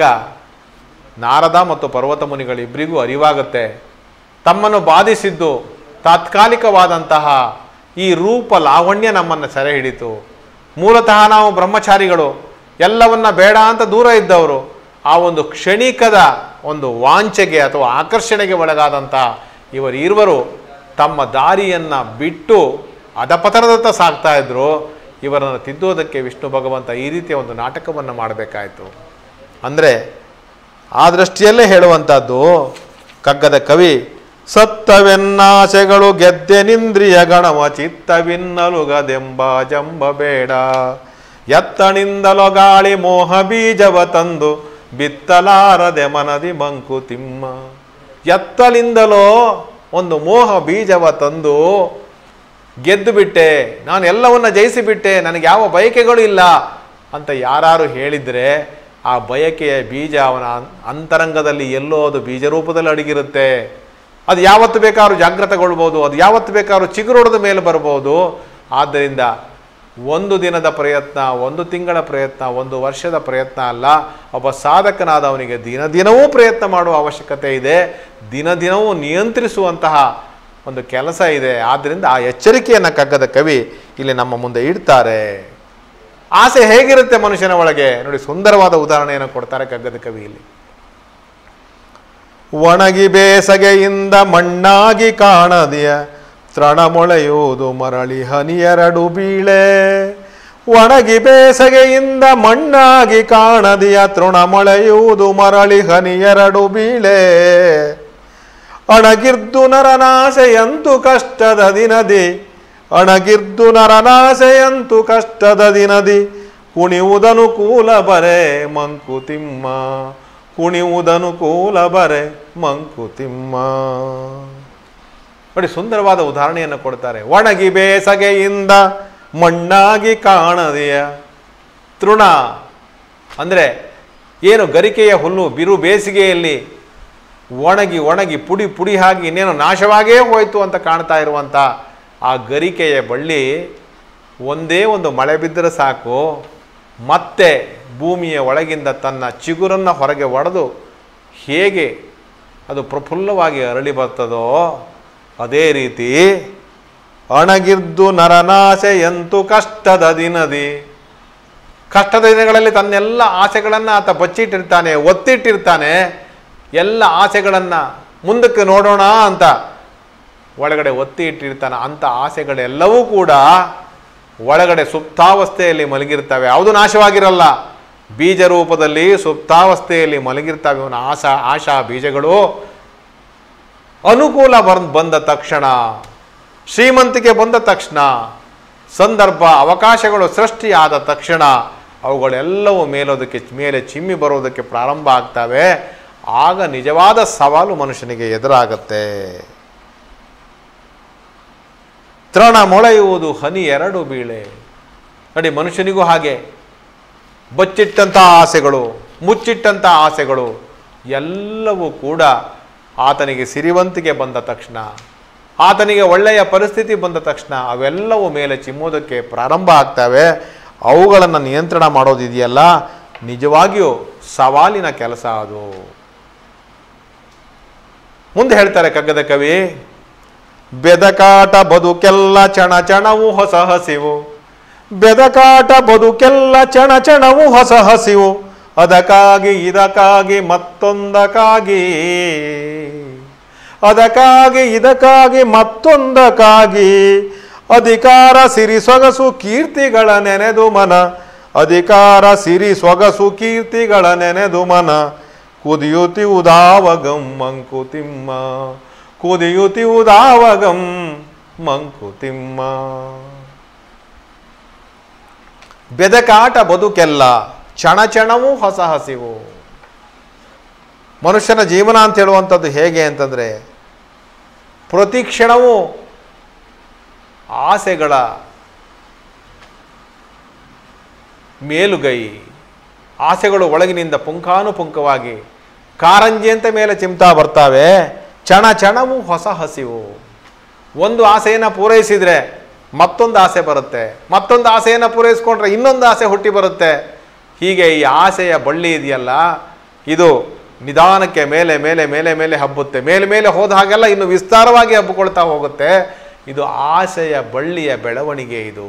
S1: ನಾರದ ಮತ್ತು ಪರ್ವತ ಮುನಿಗಳಿಬ್ಬರಿಗೂ ಅರಿವಾಗುತ್ತೆ ತಮ್ಮನ್ನು ಬಾಧಿಸಿದ್ದು ತಾತ್ಕಾಲಿಕವಾದಂತಹ ಈ ರೂಪ ಲಾವಣ್ಯ ನಮ್ಮನ್ನು ಸೆರೆ ಹಿಡಿತು. ಮೂಲತಃ ನಾವು ಬ್ರಹ್ಮಚಾರಿಗಳು, ಎಲ್ಲವನ್ನ ಬೇಡ ಅಂತ ದೂರ ಇದ್ದವರು. ಆ ಒಂದು ಕ್ಷಣಿಕದ ಒಂದು ವಾಂಛೆಗೆ ಅಥವಾ ಆಕರ್ಷಣೆಗೆ ಒಳಗಾದಂಥ ಇವರಿರುವರು ತಮ್ಮ ದಾರಿಯನ್ನು ಬಿಟ್ಟು ಅಧಪತನದತ್ತ ಸಾಗ್ತಾ ಇದ್ರು. ಇವರನ್ನು ತಿದ್ದೋದಕ್ಕೆ ವಿಷ್ಣು ಭಗವಂತ ಈ ರೀತಿಯ ಒಂದು ನಾಟಕವನ್ನು ಮಾಡಬೇಕಾಯಿತು. ಅಂದರೆ ಆ ದೃಷ್ಟಿಯಲ್ಲೇ ಹೇಳುವಂಥದ್ದು ಕಗ್ಗದ ಕವಿ, ಸತ್ತವೆನ್ನಾಸೆಗಳು ಗೆದ್ದೆನಿಂದ್ರಿಯ ಗಣವ ಚಿತ್ತವಿನ್ನಲುಗದೆಂಬ ಜಂಬ ಬೇಡ, ಎತ್ತಣಿಂದಲೋ ಗಾಳಿ ಮೋಹ ಬೀಜವ ತಂದು ಬಿತ್ತಲಾರದೆ ಮನದಿ ಮಂಕುತಿಮ್ಮ. ಎತ್ತಲಿಂದಲೋ ಒಂದು ಮೋಹ ಬೀಜವ ತಂದು ಗೆದ್ದು ಬಿಟ್ಟೆ, ನಾನು ಎಲ್ಲವನ್ನ ಜಯಿಸಿಬಿಟ್ಟೆ, ನನಗೆ ಯಾವ ಬಯಕೆಗಳು ಇಲ್ಲ ಅಂತ ಯಾರು ಹೇಳಿದರೆ ಆ ಬಯಕೆಯ ಬೀಜ ಅವನ ಅಂತರಂಗದಲ್ಲಿ ಎಲ್ಲೋ ಅದು ಬೀಜ ರೂಪದಲ್ಲಿ ಅಡಗಿರುತ್ತೆ. ಅದು ಯಾವತ್ತು ಬೇಕಾದ್ರೂ ಜಾಗೃತಗೊಳ್ಬೋದು, ಅದು ಯಾವತ್ತು ಬೇಕಾದ್ರೂ ಚಿಗುರೊಡೆದ ಮೇಲೆ ಬರ್ಬೋದು. ಆದ್ದರಿಂದ ಒಂದು ದಿನದ ಪ್ರಯತ್ನ, ಒಂದು ತಿಂಗಳ ಪ್ರಯತ್ನ, ಒಂದು ವರ್ಷದ ಪ್ರಯತ್ನ ಅಲ್ಲ. ಒಬ್ಬ ಸಾಧಕನಾದವನಿಗೆ ದಿನ ದಿನವೂ ಪ್ರಯತ್ನ ಮಾಡುವ ಅವಶ್ಯಕತೆ ಇದೆ, ದಿನ ದಿನವೂ ನಿಯಂತ್ರಿಸುವಂತಹ ಒಂದು ಕೆಲಸ ಇದೆ. ಆದ್ದರಿಂದ ಆ ಎಚ್ಚರಿಕೆಯನ್ನು ಕಗ್ಗದ ಕವಿ ಇಲ್ಲಿ ನಮ್ಮ ಮುಂದೆ ಇಡ್ತಾರೆ. ಆಸೆ ಹೇಗಿರುತ್ತೆ ಮನುಷ್ಯನ ಒಳಗೆ ನೋಡಿ, ಸುಂದರವಾದ ಉದಾಹರಣೆಯನ್ನು ಕೊಡ್ತಾರೆ ಕಗ್ಗದ ಕವಿ ಇಲ್ಲಿ. ಒಣಗಿ ಬೇಸಗೆಯಿಂದ ಮಣ್ಣಾಗಿ ಕಾಣದೆಯ ತೃಣ ಮೊಳೆಯುವುದು ಮರಳಿ ಹನಿಯರಡು ಬೀಳೆ, ಒಣಗಿ ಬೇಸಗೆಯಿಂದ ಮಣ್ಣಾಗಿ ಕಾಣದಿಯ ತೃಣ ಮೊಳೆಯುವುದು ಮರಳಿ ಹನಿ ಎರಡು ಬೀಳೆ ಅಣಗಿರ್ದು ನರನಾಸೆಯಂತು ಕಷ್ಟದ ದಿನದಿ ಅಣಗಿರ್ದು ನರನಾಸೆಯಂತು ಕಷ್ಟದ ದಿನದಿ ಕುಣಿಯುವುದನು ಕೂಲ ಬರೆ ಮಂಕುತಿಮ್ಮ ಕುಣಿಯುವುದನು ಕೂಲ ಬರೆ ಮಂಕುತಿಮ್ಮ. ನೋಡಿ, ಸುಂದರವಾದ ಉದಾಹರಣೆಯನ್ನು ಕೊಡ್ತಾರೆ. ಒಣಗಿ ಬೇಸಗೆಯಿಂದ ಮಣ್ಣಾಗಿ ಕಾಣದೆಯ ತೃಣ ಅಂದರೆ ಏನು ಗರಿಕೆಯ ಹುಲ್ಲು ಬಿರು ಬೇಸಿಗೆಯಲ್ಲಿ ಒಣಗಿ ಒಣಗಿ ಪುಡಿ ಪುಡಿ ಆಗಿ ಇನ್ನೇನು ನಾಶವಾಗೇ ಹೋಯಿತು ಅಂತ ಕಾಣ್ತಾ ಇರುವಂಥ ಆ ಗರಿಕೆಯ ಬಳ್ಳಿ ಒಂದೇ ಒಂದು ಮಳೆ ಬಿದ್ದರೆ ಸಾಕು, ಮತ್ತೆ ಭೂಮಿಯ ಒಳಗಿಂದ ತನ್ನ ಚಿಗುರನ್ನು ಹೊರಗೆ ಒಡೆದು ಹೇಗೆ ಅದು ಪ್ರಫುಲ್ಲವಾಗಿ ಅರಳಿ ಬರ್ತದೋ ಅದೇ ರೀತಿ ಅಣಗಿರ್ದು ನರನಾಸೆಯಂತು ಕಷ್ಟದ ದಿನದಿ, ಕಷ್ಟದ ದಿನಗಳಲ್ಲಿ ತನ್ನೆಲ್ಲ ಆಸೆಗಳನ್ನು ಆತ ಬಚ್ಚಿಟ್ಟಿರ್ತಾನೆ, ಒತ್ತಿಟ್ಟಿರ್ತಾನೆ. ಎಲ್ಲ ಆಸೆಗಳನ್ನು ಮುಂದಕ್ಕೆ ನೋಡೋಣ ಅಂತ ಒಳಗಡೆ ಒತ್ತಿ ಇಟ್ಟಿರ್ತಾನೆ. ಅಂಥ ಆಸೆಗಳೆಲ್ಲವೂ ಕೂಡ ಒಳಗಡೆ ಸುಪ್ತಾವಸ್ಥೆಯಲ್ಲಿ ಮಲಗಿರ್ತವೆ. ಯಾವುದು ನಾಶವಾಗಿರಲ್ಲ, ಬೀಜ ರೂಪದಲ್ಲಿ ಸುಪ್ತಾವಸ್ಥೆಯಲ್ಲಿ ಮಲಗಿರ್ತವೆ. ಅವನ ಆಶಾ ಆಶಾ ಬೀಜಗಳು ಅನುಕೂಲ ಬರ್ ಬಂದ ತಕ್ಷಣ, ಶ್ರೀಮಂತಿಕೆ ಬಂದ ತಕ್ಷಣ, ಸಂದರ್ಭ ಅವಕಾಶಗಳು ಸೃಷ್ಟಿಯಾದ ತಕ್ಷಣ ಅವುಗಳೆಲ್ಲವೂ ಮೇಲೋದಕ್ಕೆ ಮೇಲೆ ಚಿಮ್ಮಿ ಬರೋದಕ್ಕೆ ಪ್ರಾರಂಭ ಆಗ್ತವೆ. ಆಗ ನಿಜವಾದ ಸವಾಲು ಮನುಷ್ಯನಿಗೆ ಎದುರಾಗತ್ತೆ. ತೃಣ ಮೊಳೆಯುವುದು ಹನಿ ಎರಡು ಬೀಳೆ. ನೋಡಿ, ಮನುಷ್ಯನಿಗೂ ಹಾಗೆ ಬಚ್ಚಿಟ್ಟಂಥ ಆಸೆಗಳು, ಮುಚ್ಚಿಟ್ಟಂಥ ಆಸೆಗಳು ಎಲ್ಲವೂ ಕೂಡ ಆತನಿಗೆ ಸಿರಿವಂತಿಕೆ ಬಂದ ತಕ್ಷಣ, ಆತನಿಗೆ ಒಳ್ಳೆಯ ಪರಿಸ್ಥಿತಿ ಬಂದ ತಕ್ಷಣ ಅವೆಲ್ಲವೂ ಮೇಲೆ ಚಿಮ್ಮೋದಕ್ಕೆ ಪ್ರಾರಂಭ ಆಗ್ತವೆ. ಅವುಗಳನ್ನು ನಿಯಂತ್ರಣ ಮಾಡೋದಿದೆಯಲ್ಲ, ನಿಜವಾಗಿಯೂ ಸವಾಲಿನ ಕೆಲಸ ಅದು. ಮುಂದೆ ಹೇಳ್ತಾರೆ ಕಗ್ಗದ ಕವಿ, ಬೆದಕಾಟ ಬದುಕೆಲ್ಲ ಚಣ ಚಣವು ಹೊಸ ಹಸಿವು, ಬೆದಕಾಟ ಬದುಕೆಲ್ಲ ಚಣ ಚಣವು ಹೊಸ ಹಸಿವು, ಅದಕ್ಕಾಗಿ ಇದಕ್ಕಾಗಿ ಮತ್ತೊಂದಕ್ಕಾಗಿ, ಅದಕ್ಕಾಗಿ ಇದಕ್ಕಾಗಿ ಮತ್ತೊಂದಕ್ಕಾಗಿ, ಅಧಿಕಾರ ಸಿರಿ ಸೊಗಸು ಕೀರ್ತಿಗಳ ನೆನೆದು ಮನ, ಅಧಿಕಾರ ಸಿರಿ ಸೊಗಸು ಕೀರ್ತಿಗಳ ನೆನೆದು ಮನ, ಕುದಿಯುತ್ತಿವುದಾವಗಂ ಮಂಕುತಿಮ್ಮ, ಕುದಿಯುತ್ತಿವುದಾವಗಂ ಮಂಕುತಿಮ್ಮ. ಬೆದಕಾಟ ಬದುಕೆಲ್ಲ ಚಣ ಚಣವೂ ಹೊಸ ಹಸಿವು. ಮನುಷ್ಯನ ಜೀವನ ಅಂತ ಹೇಳುವಂಥದ್ದು ಹೇಗೆ ಅಂತಂದರೆ, ಪ್ರತಿ ಕ್ಷಣವೂ ಆಸೆಗಳ ಮೇಲುಗೈ, ಆಸೆಗಳು ಒಳಗಿನಿಂದ ಪುಂಖಾನುಪುಂಖವಾಗಿ ಕಾರಂಜಿಯಂತೆ ಮೇಲೆ ಚಿಮ್ತಾ ಬರ್ತಾವೆ. ಚಣ ಚಣವು ಹೊಸ ಹಸಿವು. ಒಂದು ಆಸೆಯನ್ನು ಪೂರೈಸಿದರೆ ಮತ್ತೊಂದು ಆಸೆ ಬರುತ್ತೆ, ಮತ್ತೊಂದು ಆಸೆಯನ್ನು ಪೂರೈಸ್ಕೊಂಡ್ರೆ ಇನ್ನೊಂದು ಆಸೆ ಹುಟ್ಟಿ ಬರುತ್ತೆ. ಹೀಗೆ ಈ ಆಸೆಯ ಬಳ್ಳಿ ಇದೆಯಲ್ಲ, ಇದು ನಿಧಾನಕ್ಕೆ ಮೇಲೆ ಮೇಲೆ ಮೇಲೆ ಮೇಲೆ ಹಬ್ಬುತ್ತೆ. ಮೇಲೆ ಮೇಲೆ ಹೋದ ಹಾಗೆಲ್ಲ ಇನ್ನು ವಿಸ್ತಾರವಾಗಿ ಹಬ್ಬಿಕೊಳ್ತಾ ಹೋಗುತ್ತೆ. ಇದು ಆಸೆಯ ಬಳ್ಳಿಯ ಬೆಳವಣಿಗೆ. ಇದು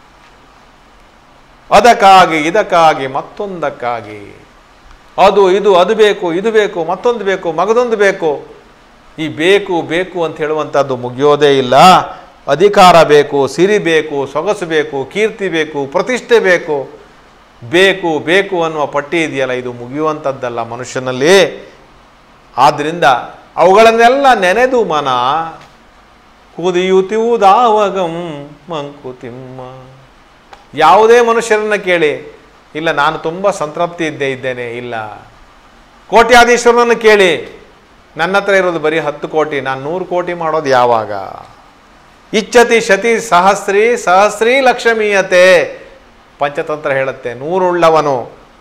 S1: ಅದಕ್ಕಾಗಿ ಇದಕ್ಕಾಗಿ ಮತ್ತೊಂದಕ್ಕಾಗಿ, ಅದು ಇದು ಅದು ಬೇಕು, ಇದು ಬೇಕು, ಮತ್ತೊಂದು ಬೇಕು, ಮಗದೊಂದು ಬೇಕು. ಈ ಬೇಕು ಬೇಕು ಅಂತ ಹೇಳುವಂಥದ್ದು ಮುಗಿಯೋದೇ ಇಲ್ಲ. ಅಧಿಕಾರ ಬೇಕು, ಸಿರಿ ಬೇಕು, ಸೊಗಸು ಬೇಕು, ಕೀರ್ತಿ ಬೇಕು, ಪ್ರತಿಷ್ಠೆ ಬೇಕು. ಬೇಕು ಬೇಕು ಅನ್ನುವ ಪಟ್ಟಿ ಇದೆಯಲ್ಲ, ಇದು ಮುಗಿಯುವಂಥದ್ದಲ್ಲ ಮನುಷ್ಯನಲ್ಲಿ. ಆದ್ದರಿಂದ ಅವುಗಳನ್ನೆಲ್ಲ ನೆನೆದು ಮನ ಕುದಿಯುತ್ತಿವುದಾವಗಂ ಮಂಕುತಿಮ್ಮ. ಯಾವುದೇ ಮನುಷ್ಯರನ್ನು ಕೇಳಿ, ಇಲ್ಲ ನಾನು ತುಂಬ ಸಂತೃಪ್ತಿ ಇದ್ದೇ ಇದ್ದೇನೆ, ಇಲ್ಲ. ಕೋಟ್ಯಾಧೀಶ್ವರನನ್ನು ಕೇಳಿ, ನನ್ನ ಹತ್ರ ಇರೋದು ಬರೀ ಹತ್ತು ಕೋಟಿ, ನಾನು ನೂರು ಕೋಟಿ ಮಾಡೋದು ಯಾವಾಗ? ಇಚ್ಛತಿ ಶತಿ ಸಹಸ್ರೀ ಸಹಸ್ರೀ ಲಕ್ಷ್ಮೀಯತೆ ಪಂಚತಂತ್ರ ಹೇಳುತ್ತೆ. ನೂರುಳ್ಳವನು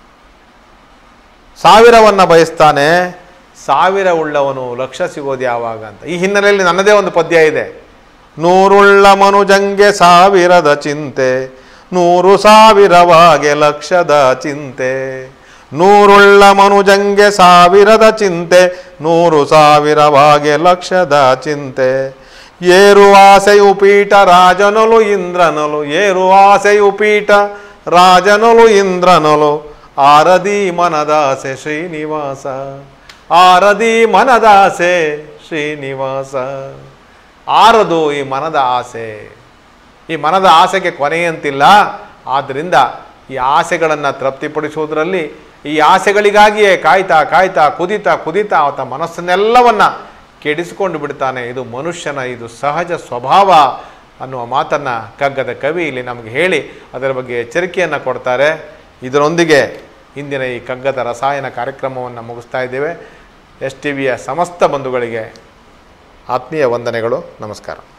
S1: ಸಾವಿರವನ್ನು ಬಯಸ್ತಾನೆ, ಸಾವಿರ ಉಳ್ಳವನು ಲಕ್ಷ ಸಿಗೋದು ಯಾವಾಗ ಅಂತ. ಈ ಹಿನ್ನೆಲೆಯಲ್ಲಿ ನನ್ನದೇ ಒಂದು ಪದ್ಯ ಇದೆ. ನೂರುಳ್ಳ ಮನುಜಂಗೆ ಸಾವಿರದ ಚಿಂತೆ, ನೂರು ಸಾವಿರವಾಗೆ ಲಕ್ಷದ ಚಿಂತೆ. ನೂರುಳ್ಳ ಮನುಜಂಗೆ ಸಾವಿರದ ಚಿಂತೆ, ನೂರು ಸಾವಿರವಾಗೆ ಲಕ್ಷದ ಚಿಂತೆ. ಏರು ಆಸೆಯು ಪೀಠ ರಾಜನೊಲು ಇಂದ್ರನೊಲು, ಏರು ಆಸೆಯು ಪೀಠ ರಾಜನೊಲು ಇಂದ್ರನೊಲು. ಆರದಿ ಮನದಾಸೆ ಶ್ರೀನಿವಾಸ, ಆರದಿ ಮನದಾಸೆ ಶ್ರೀನಿವಾಸ. ಆರದು ಈ ಮನದ ಆಸೆ. ಈ ಮನದ ಆಸೆಗೆ ಕೊನೆಯಂತಿಲ್ಲ. ಆದ್ದರಿಂದ ಈ ಆಸೆಗಳನ್ನು ತೃಪ್ತಿಪಡಿಸುವುದರಲ್ಲಿ, ಈ ಆಸೆಗಳಿಗಾಗಿಯೇ ಕಾಯ್ತಾ ಕಾಯ್ತಾ ಕುದಿತಾ ಕುದಿತಾ ಆತ ಮನಸ್ಸನ್ನೆಲ್ಲವನ್ನು ಕೆಡಿಸಿಕೊಂಡು ಬಿಡ್ತಾನೆ. ಇದು ಮನುಷ್ಯನ ಇದು ಸಹಜ ಸ್ವಭಾವ ಅನ್ನುವ ಮಾತನ್ನು ಕಗ್ಗದ ಕವಿ ಇಲ್ಲಿ ನಮಗೆ ಹೇಳಿ ಅದರ ಬಗ್ಗೆ ಎಚ್ಚರಿಕೆಯನ್ನು ಕೊಡ್ತಾರೆ. ಇದರೊಂದಿಗೆ ಇಂದಿನ ಈ ಕಗ್ಗದ ರಸಾಯನ ಕಾರ್ಯಕ್ರಮವನ್ನು ಮುಗಿಸ್ತಾ ಇದ್ದೇವೆ. ಎಸ್ ಟಿ ವಿಯ ಸಮಸ್ತ ಬಂಧುಗಳಿಗೆ ಆತ್ಮೀಯ ವಂದನೆಗಳು. ನಮಸ್ಕಾರ.